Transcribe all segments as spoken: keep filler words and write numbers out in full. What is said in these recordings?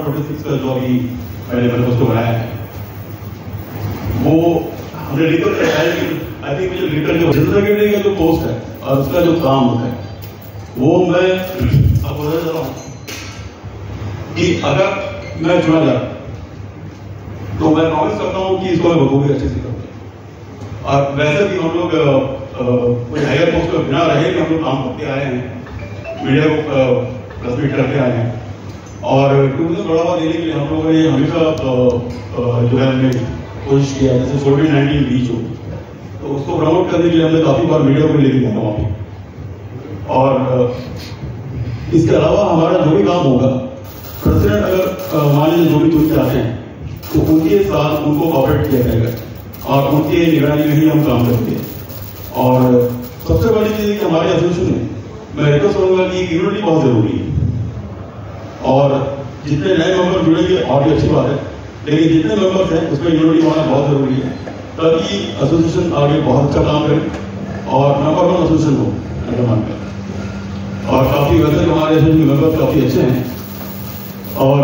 Forty six का जो अभी मैंने मैनिफेस्टो बनाया है वो हमने लिखकर रखा है कि आई थिंक मुझे लिटर जो जनरल सेक्रेटरी का जो पोस्ट है और उसका जो काम होता है वो मैं आपको बता रहा हूँ कि अगर मैं चुना जाता तो मैं प्रॉमिस करता हूँ कि इसको मैं बखूबी अच्छे से करूँगा। और वैसे भी हम लोग कोई हायर पोस्ट पर बिना रहे कि हम लोग काम करते आए हैं, मीडिया को प्रेस मीट करते आए हैं और टूरिज्म बढ़ावा देने के लिए हम लोगों ने हमेशा जो है हमने कोशिश किया। जैसे कोविड नाइन्टीन बीच हो तो उसको प्रमोट करने के लिए हमने काफी बार मीडिया को लेके गया वहाँ पे। और इसके अलावा हमारा जो भी काम होगा, प्रेसिडेंट अगर मान लीजिए जो भी चुन चाहते हैं तो उनके साथ उनको ऑपरेट किया जाएगा और उनके निगरानी में ही हम काम करते हैं। और सबसे बड़ी चीज है कि हमारे एसोसिएशन में मैं रिक्वेस्ट करूंगा कि यूनिटी बहुत जरूरी है और जितने नए मेंबर जुड़ेंगे और भी अच्छी बात है, लेकिन जितने मेंबर्स हैं उसमें यूनिटी होना बहुत जरूरी है ताकि एसोसिएशन आगे बहुत अच्छा काम करे और नंबर वन एसोसिएशन हो अंडमान का। और काफी वैसे हमारे एसोसिएशन मेंबर काफी अच्छे हैं और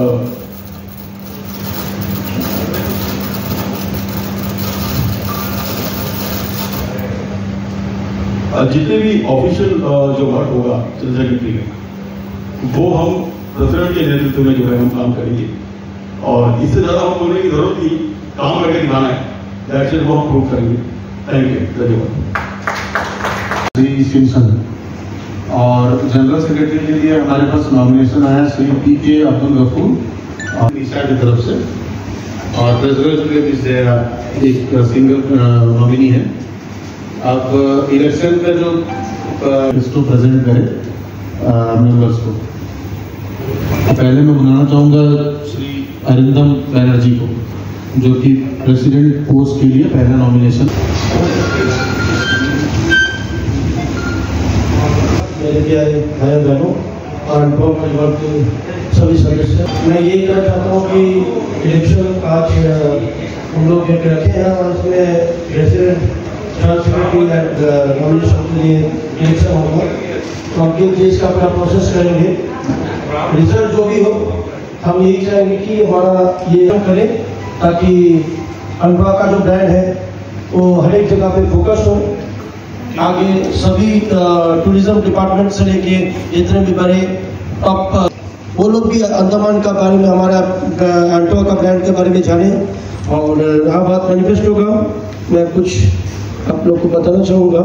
जितने भी ऑफिशियल जो वर्क होगा जनरल सेक्रेटरी में वो हम प्रेसिडेंट के नेतृत्व में जो है हम काम करेंगे और इससे ज्यादा हम बोलने की जरूरत नहीं, काम करके दिखाना है, दैट्स इट, वो हम प्रूव करेंगे। थैंक यू, धन्यवाद। श्री सिमसन और जनरल सेक्रेटरी के लिए हमारे पास नॉमिनेशन आया श्री पी के अब्दुल गफूर और ईसा की तरफ से और ट्रेजरर के लिए एक सिंगल नॉमिनी है। आप इलेक्शन का जो इसको प्रेजेंट करें मेंबर्स को। पहले मैं बुलाना चाहूंगा श्री अरिंदम बैनर्जी को जो कि प्रेसिडेंट पोस्ट के लिए पहला नॉमिनेशन। मेरे प्यारे भाई बहनों और अनुभव परिवार के सभी सदस्य, मैं यही कहना चाहता हूँ कि इलेक्शन आज हम लोग एक रखे हैं और इसमें प्रेसिडेंट ट्रांसपेरेंटी एंड नॉमिनेशन के लिए इलेक्शन होगा तो हम किस चीज़ का अपना प्रोसेस करेंगे। रिजल्ट जो भी हो हम यही चाहेंगे कि हमारा ये करें ताकि अनुभव का जो ब्रांड है वो हर एक जगह पे फोकस हो। आगे सभी टूरिज्म डिपार्टमेंट से लेके जितने भी बड़े टॉप वो लोग भी अंडमान का बारे में, हमारा अल्टो का ब्रांड के बारे में जाने। और यहाँ बात मैनिफेस्टो का मैं कुछ आप लोग को बताना चाहूँगा।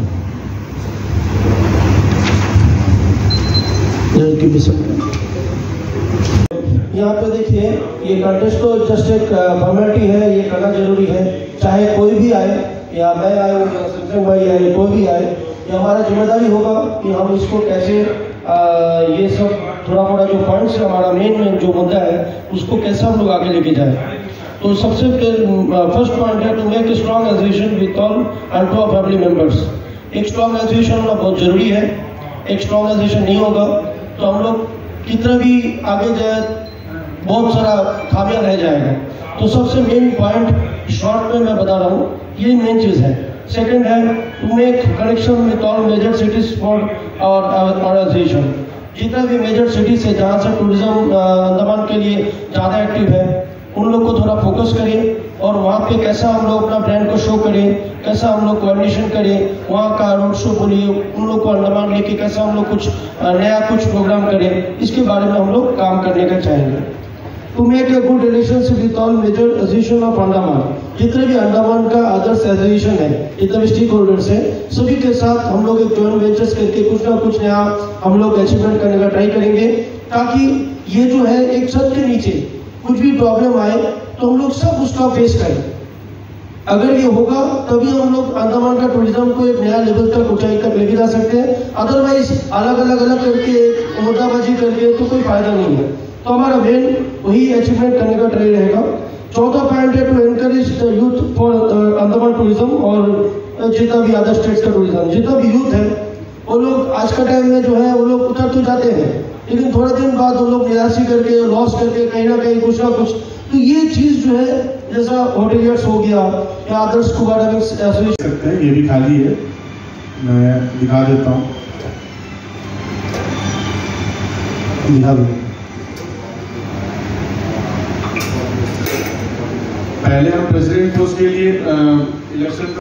यहाँ पे देखिए ये कंटेस्ट तो जस्ट एक फॉर्मेलिटी है, ये करना जरूरी है। चाहे कोई भी आए या मैं आए या सत्संग भाई आए, कोई भी आए, ये हमारा जिम्मेदारी होगा कि हम इसको कैसे आ, ये सब थोड़ा थोड़ा जो पॉइंट्स हमारा मेन मेन जो मुद्दा है उसको कैसे हम लोग आगे लेके जाए। तो सबसे फर्स्ट पॉइंट है to make strong association with all ultra family members. एक स्ट्रॉन्ग एसोसिएशन होना बहुत जरूरी है। एक स्ट्रॉन्ग एसोसिएशन नहीं होगा तो हम लोग कितना भी आगे जाए बहुत सारा खामियां रह जाएगा। तो सबसे मेन पॉइंट शॉर्ट में मैं बता रहा हूँ, ये मेन चीज़ है। सेकंड है to make connection with all major cities for our organization. जितना भी मेजर सिटीज है जहाँ से टूरिज्म अंडमान के लिए ज़्यादा एक्टिव है उन लोग को थोड़ा फोकस करें और वहाँ पे कैसा हम लोग अपना ब्रांड को शो करें, कैसा हम लोग कोऑर्डिनेशन करें, वहाँ का रोड शो बोलिए, उन लोग को अंडमान लेके कैसा हम लोग कुछ नया कुछ प्रोग्राम करें, इसके बारे में हम लोग काम करने का चाहेंगे। To make a good relationship with all major association of Andaman. जितने भी अंडमान का अदर्स एसोसिएशन है, जितने भी स्टेक होल्डर्स है, सभी के साथ हम लोग एक जॉइंट वेंचर्स करके कुछ ना कुछ नया हम लोग अचीवमेंट करने का ट्राई करेंगे ताकि ये जो है एक छत के नीचे कुछ भी प्रॉब्लम आए तो हम लोग सब उसका फेस करें। अगर ये होगा तभी हम लोग अंडमान का टूरिज्म को एक नया लेवल तक ऊंचाई तक लेके जा सकते हैं। अदरवाइज अलग अलग अलग करके मुद्दाबाजी करके तो कोई फायदा नहीं है। तो हमारा मेन वही अचीवमेंट करने का ट्राई रहेगा। चौथा पॉइंट है to encourage the youth for Andaman tourism और जितना भी अदर स्टेट्स का टूरिज्म। जितना भी यूथ है वो लोग आज का टाइम में जो है वो लोग उतर तो जाते हैं लेकिन थोड़े दिन बाद वो लोग निराशी करके लॉस करके कहीं ना कहीं कुछ ना कुछ। तो ये चीज जो है जैसा होटेलियर्स हो गया या अदर्स स्कूबा डाइविंग एसोसिएशन सकते हैं, ये भी खाली है, मैं दिखा देता हूँ। दिखा दो पहले हम प्रेसिडेंट पोस्ट के लिए इलेक्शन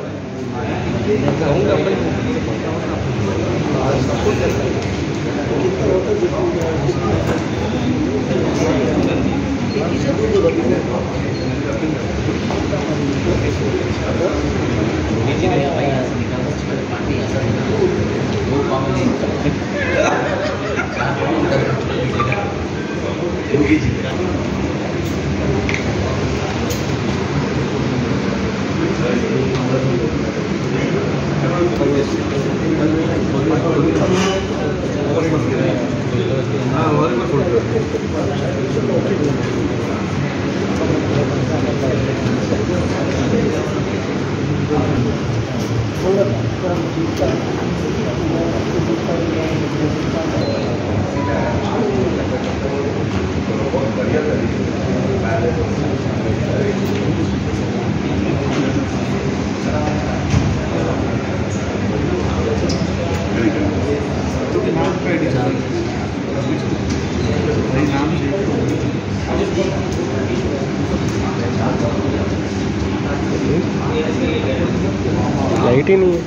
लाइट ही नहीं है।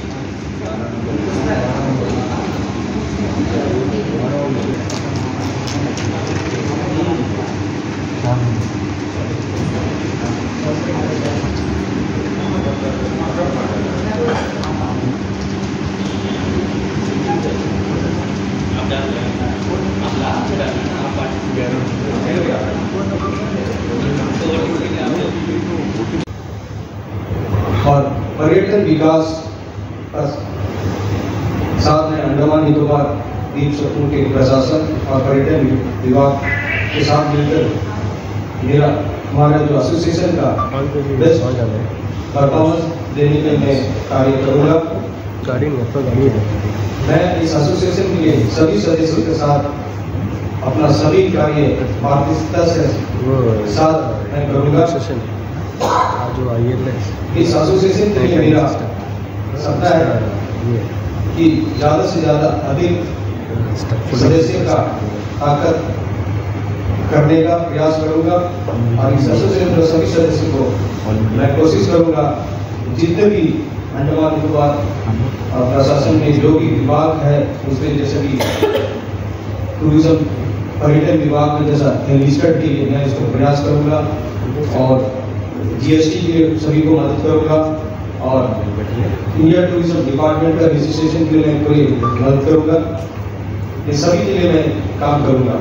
और पर्यटन विकास का साथ में अंडमान निकोबार द्वीप समूह के प्रशासन और पर्यटन विभाग के साथ मिलकर मेरा हमारा जो एसोसिएशन का बेस्ट परफॉर्मेंस देने के लिए मैं कार्य करूँगा। गाड़ी नहीं है, गाड़ी है। मैं इस एसोसिएशन के सभी सदस्यों के साथ अपना सभी कार्य पारदर्शिता से साथ मैं करूँगा। जो आई है इस एसोसिएशन के लिए मेरा सपना है कि ज़्यादा से ज़्यादा अधिक सदस्य का ताकत करने का प्रयास करूंगा और इस एसोसिएशन के सभी सदस्यों को मैं कोशिश करूंगा जितने भी अंडमान निकोबार प्रशासन में जो भी विभाग है उसमें जैसे कि टूरिज्म पर्यटन विभाग में जैसा एनलिस्टेड के लिए मैं इसको प्रयास करूंगा और जीएसटी के लिए सभी को मदद करूंगा और इंडिया टूरिज्म डिपार्टमेंट का रजिस्ट्रेशन के लिए मैं पूरी मदद करूंगा। ये सभी के लिए मैं काम करूंगा।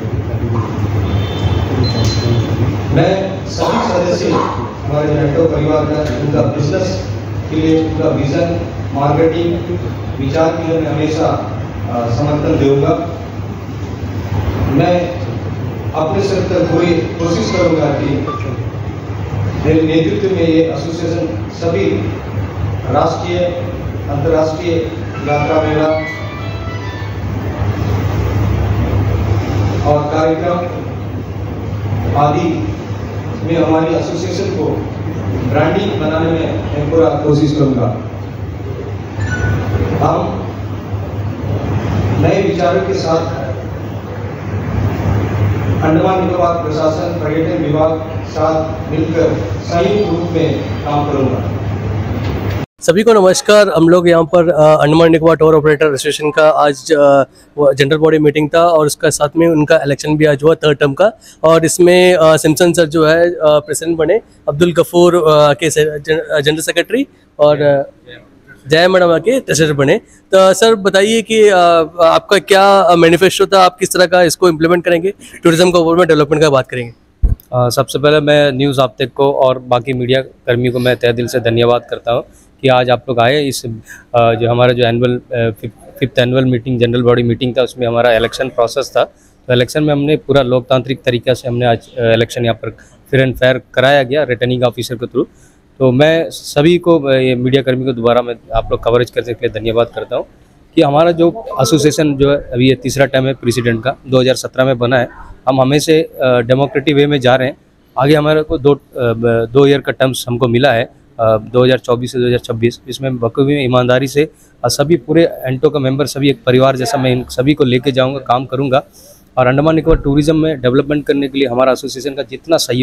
मैं सभी सदस्य हमारे नेटो परिवार का उनका बिजनेस के लिए उनका विजन मार्केटिंग विचार के लिए मैं हमेशा समर्थन दूंगा। मैं अपने से पूरी कोशिश करूंगा कि मेरे नेतृत्व में ये एसोसिएशन सभी राष्ट्रीय अंतर्राष्ट्रीय यात्रा मेला और कार्यक्रम आदि में हमारी एसोसिएशन को ब्रांडिंग बनाने में मैं पूरा कोशिश करूंगा। हम नए विचारों के साथ अंडमान निकोबार प्रशासन पर्यटन विभाग साथ मिलकर संयुक्त रूप में काम करूंगा। सभी को नमस्कार। हम लोग यहाँ पर Andaman Nicobar tour operator association का आज जनरल बॉडी मीटिंग था और उसका साथ में उनका इलेक्शन भी आज हुआ थर्ड टर्म का। और इसमें आ, सिम्सन सर जो है प्रेसिडेंट बने, अब्दुल गफूर आ, के जनरल सेक्रेटरी और जय मैडम के ट्रेजरर बने। तो सर बताइए कि आ, आपका क्या मैनिफेस्टो था, आप किस तरह का इसको इम्प्लीमेंट करेंगे, टूरिज्म को ओवरऑल डेवलपमेंट का बात करेंगे। आ, सबसे पहले मैं न्यूज़ आप तक को और बाकी मीडिया कर्मियों को मैं तहे दिल से धन्यवाद करता हूं कि आज आप लोग आए। इस आ, जो हमारा जो annual fifth annual meeting general body meeting था उसमें हमारा इलेक्शन प्रोसेस था। तो इलेक्शन में हमने पूरा लोकतांत्रिक तरीक़े से हमने आज इलेक्शन यहाँ पर फेयर एंड फेयर कराया गया रिटर्निंग ऑफिसर के थ्रू। तो मैं सभी को ये मीडिया कर्मी को दोबारा मैं आप लोग कवरेज करने के लिए धन्यवाद करता हूँ कि हमारा जो एसोसिएशन जो है अभी ये तीसरा टाइम है प्रेसिडेंट का, दो हज़ार सत्रह में बना है। हम हमेशा डेमोक्रेटिक वे में जा रहे हैं। आगे हमारे को दो दो ईयर का टर्म्स हमको मिला है दो हज़ार चौबीस से दो हज़ार छब्बीस। इसमें बखूबी में ईमानदारी से सभी पूरे एंटो का मेंबर सभी एक परिवार जैसा मैं इन सभी को लेके जाऊंगा, काम करूंगा। और अंडमान निकोबार टूरिज्म में डेवलपमेंट करने के लिए हमारा एसोसिएशन का जितना सहयोग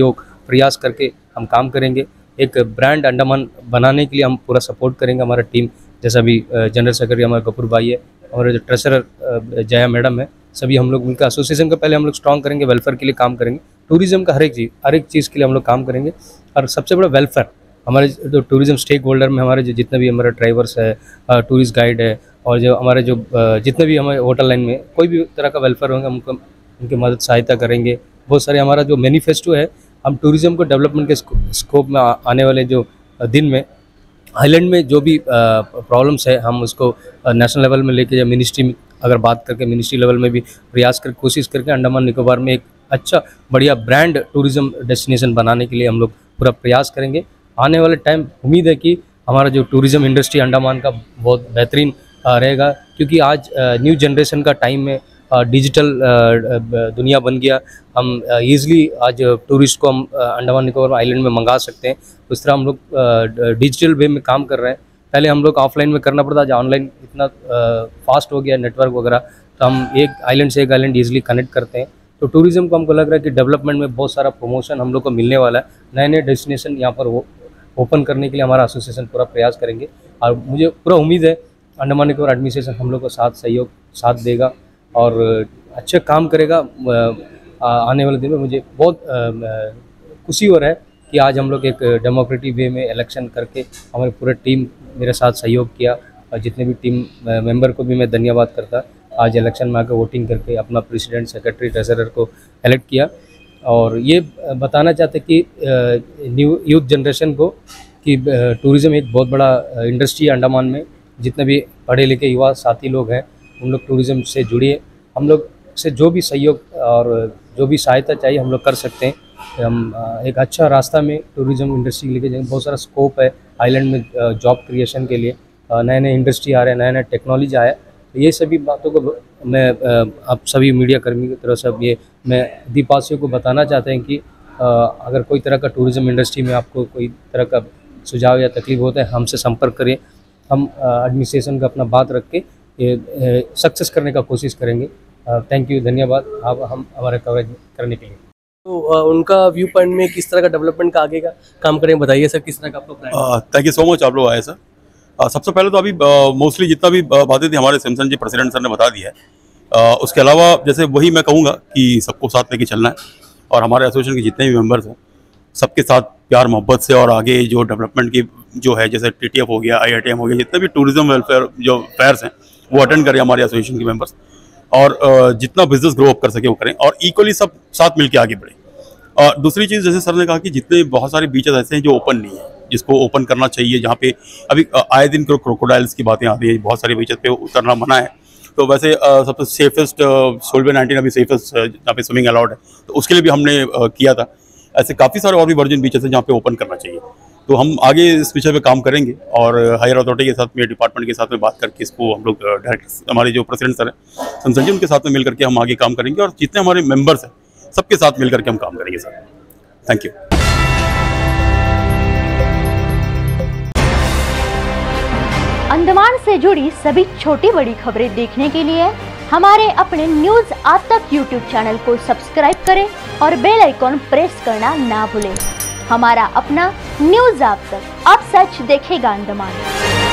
प्रयास करके हम काम करेंगे। एक ब्रांड अंडमान बनाने के लिए हम पूरा सपोर्ट करेंगे। हमारा टीम जैसा भी जनरल सेक्रेटरी हमारे कपूर भाई है, हमारे जो ट्रेजरर जया मैडम है, सभी हम लोग मिलकर एसोसिएशन का पहले हम लोग स्ट्रॉन्ग करेंगे, वेलफेयर के लिए काम करेंगे, टूरिज्म का हर एक चीज़ हर एक चीज़ के लिए हम लोग काम करेंगे। और सबसे बड़ा वेलफेयर, हमारे जो टूरिज्म स्टेक होल्डर में हमारे जो जितने भी हमारे ड्राइवर्स है, टूरिस्ट गाइड है, और जो हमारे जो जितने भी हमारे होटल लाइन में कोई भी तरह का वेलफेयर होंगे, हमको उनकी मदद सहायता करेंगे। बहुत सारे हमारा जो मैनिफेस्टो है, हम टूरिज्म को डेवलपमेंट के स्कोप में आने वाले जो दिन में आइलैंड में जो भी प्रॉब्लम्स है, हम उसको नेशनल लेवल में लेके या मिनिस्ट्री में अगर बात करके मिनिस्ट्री लेवल में भी प्रयास कर कोशिश करके अंडमान निकोबार में एक अच्छा बढ़िया ब्रांड टूरिज्म डेस्टिनेशन बनाने के लिए हम लोग पूरा प्रयास करेंगे। आने वाले टाइम उम्मीद है कि हमारा जो टूरिज्म इंडस्ट्री अंडमान का बहुत बेहतरीन रहेगा, क्योंकि आज न्यू जनरेशन का टाइम में डिजिटल दुनिया बन गया। हम ईज़िली आज टूरिस्ट को हम अंडमान निकोबार आइलैंड में मंगा सकते हैं। उस तरह हम लोग डिजिटल वे में काम कर रहे हैं। पहले हम लोग ऑफलाइन में करना पड़ता, आज ऑनलाइन इतना फास्ट हो गया नेटवर्क वगैरह, तो हम एक आइलैंड से एक आइलैंड ईजिली कनेक्ट करते हैं। तो टूरिज्म को हमको लग रहा है कि डेवलपमेंट में बहुत सारा प्रमोशन हम लोग को मिलने वाला है। नए नए डेस्टिनेशन यहाँ पर ओपन करने के लिए हमारा एसोसिएशन पूरा प्रयास करेंगे, और मुझे पूरा उम्मीद है अंडमान निकोबार एडमिनिस्ट्रेशन हम लोग को साथ सहयोग साथ देगा और अच्छा काम करेगा। आने वाले दिन में मुझे बहुत खुशी हो रहा है कि आज हम लोग एक डेमोक्रेटिक वे में इलेक्शन करके हमारी पूरी टीम मेरे साथ सहयोग किया, और जितने भी टीम मेंबर को भी मैं धन्यवाद करता। आज इलेक्शन में आकर वोटिंग करके अपना प्रेसिडेंट, सेक्रेटरी, ट्रेजरर को इलेक्ट किया। और ये बताना चाहते कि न्यू यूथ जनरेशन को कि टूरिज़्म एक बहुत बड़ा इंडस्ट्री है अंडमान में। जितने भी पढ़े लिखे युवा साथी लोग हैं, उन लोग टूरिज़्म से जुड़िए। हम लोग से जो भी सहयोग और जो भी सहायता चाहिए हम लोग कर सकते हैं। हम एक अच्छा रास्ता में टूरिज़्म इंडस्ट्री लेके जाएंगे। बहुत सारा स्कोप है आइलैंड में जॉब क्रिएशन के लिए, नए नए इंडस्ट्री आ रहे हैं, नए नए टेक्नोलॉजी आया है। तो ये सभी बातों को मैं आप सभी मीडिया कर्मी की तरफ से अब ये मैं द्वीपवासियों को बताना चाहते हैं कि अगर कोई तरह का टूरिज़्म इंडस्ट्री में आपको कोई तरह का सुझाव या तकलीफ होता है, हमसे संपर्क करें। हम एडमिनिस्ट्रेशन का अपना बात रख के ये सक्सेस करने का कोशिश करेंगे। थैंक यू, धन्यवाद आप हम हमारे कवरेज करने के लिए। तो uh, उनका व्यू पॉइंट में किस तरह का डेवलपमेंट का आगे का काम करें, बताइए सर, किस तरह का आपका plan? Thank you so much, आप लोग आए सर। uh, सबसे पहले तो अभी मोस्टली uh, जितना भी बातें थी हमारे सिमसन जी प्रेसिडेंट सर ने बता दिया है। uh, उसके अलावा जैसे वही मैं कहूँगा कि सबको साथ लेके चलना है, और हमारे एसोसिएशन के जितने भी मेम्बर्स हैं सबके साथ प्यार मोहब्बत से, और आगे जो डेवलपमेंट की जो है जैसे टी टी एफ हो गया, आई आई टी एम हो गया, जितने भी टूरिज्म वेलफेयर जो फेयर्स हैं वो अटेंड करें हमारे एसोसिएशन के मेंबर्स, और जितना बिजनेस ग्रो अप कर सके वो करें, और इक्वली सब साथ मिलकर आगे बढ़ें। और दूसरी चीज़ जैसे सर ने कहा कि जितने बहुत सारे बीचेस ऐसे हैं जो ओपन नहीं है, जिसको ओपन करना चाहिए, जहाँ पे अभी आए दिन क्रोकोडाइल्स की बातें आती है, बहुत सारे बीचेस पे उतरना मना है। तो वैसे सबसे सेफेस्ट सोलवे नाइनटीन अभी सेफेस्ट जहाँ पे स्विमिंग अलाउड है, तो उसके लिए भी हमने किया था। ऐसे काफ़ी सारे और भी वर्जिन बीचेस हैं जहाँ पे ओपन करना चाहिए। तो हम आगे इस विषय पे काम करेंगे, और हायर अथॉरिटी के साथ में, डिपार्टमेंट के साथ में बात करके इसको हम लोग डायरेक्ट हमारे जो प्रेसिडेंट सर हैं संसद जी, उनके साथ में मिल करके हम आगे काम करेंगे, और जितने हमारे मेंबर्स हैं सबके साथ मिल करके हम काम करेंगे सर। Thank you. अंडमान से जुड़ी सभी छोटी बड़ी खबरें देखने के लिए हमारे अपने न्यूज आज तक यूट्यूब चैनल को सब्सक्राइब करें और बेल आइकॉन प्रेस करना ना भूलें। हमारा अपना न्यूज आज तक, अब सच देखेगा अंडमान।